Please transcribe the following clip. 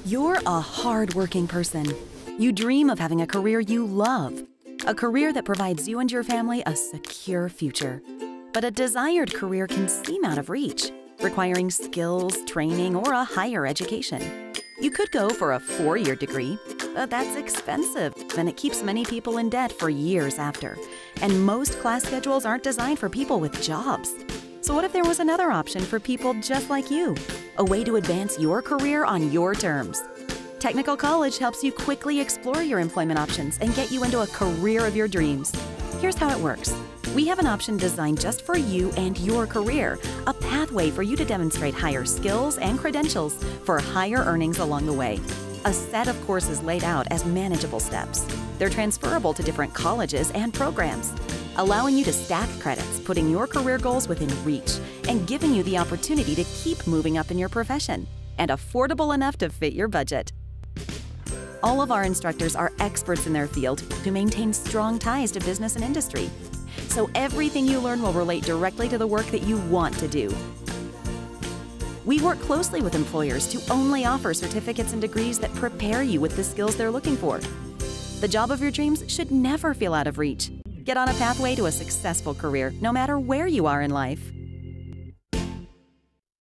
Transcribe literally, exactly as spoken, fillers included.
You're a hard-working person. You dream of having a career you love, a career that provides you and your family a secure future. But a desired career can seem out of reach, requiring skills, training, or a higher education. You could go for a four-year degree, but that's expensive, and it keeps many people in debt for years after. And most class schedules aren't designed for people with jobs. So what if there was another option for people just like you? A way to advance your career on your terms. Technical College helps you quickly explore your employment options and get you into a career of your dreams. Here's how it works. We have an option designed just for you and your career, a pathway for you to demonstrate higher skills and credentials for higher earnings along the way. A set of courses laid out as manageable steps. They're transferable to different colleges and programs, allowing you to stack credits, putting your career goals within reach, and giving you the opportunity to keep moving up in your profession, and affordable enough to fit your budget. All of our instructors are experts in their field who maintain strong ties to business and industry. So everything you learn will relate directly to the work that you want to do. We work closely with employers to only offer certificates and degrees that prepare you with the skills they're looking for. The job of your dreams should never feel out of reach. Get on a pathway to a successful career, no matter where you are in life.